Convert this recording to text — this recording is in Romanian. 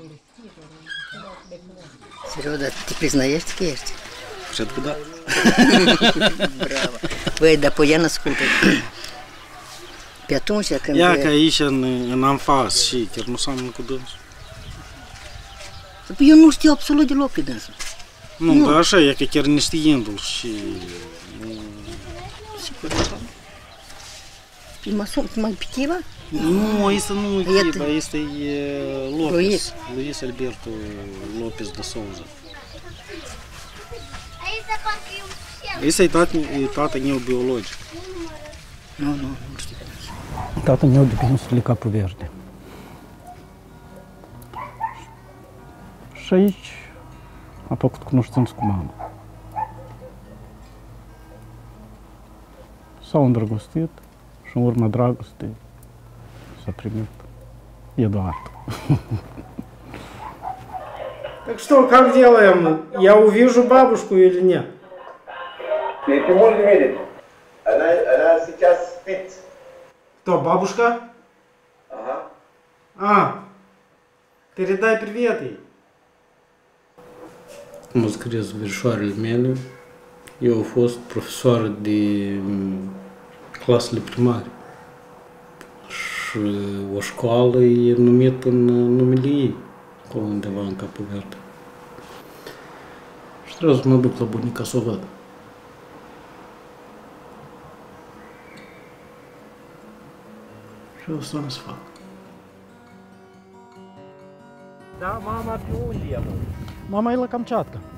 Серега, ты признаешь, такие есть? Все-таки да. Браво. Băi, dar pe ea ascultă. Pe atunci când... Ia că aici în anfas și chiar nu seamănă cu dânsul. Eu nu știu absolut deloc pe dânsul. Nu, dar așa e că chiar neștiindu-l și... Sigur, da. Mai pitiva? Nu, este nu Chiva, este Lopez. Luis Alberto Lopez de Souza. Esse e tata meu biologic. Nu știu. Tatăl meu de prințul Capul Verde. Și aici a făcut cunoștință cu mama. S-au îndrăgostit și în urma dragostei s-a primit Eduard. Так что, как делаем? Я увижу бабушку или нет? Ты можешь видеть? Она сейчас спит. Кто, бабушка? Ага. Передай привет ей. Mă scrieți verișoarele mele. Eu am fost profesoară de clasele primare. Și o școală e numită în numele ei, acolo undeva în Capul Verde. Și trebuie să mă duc la bunica să o văd. Și o să am să fac. Da, mama pe unde e? Mama e la Kamchatka.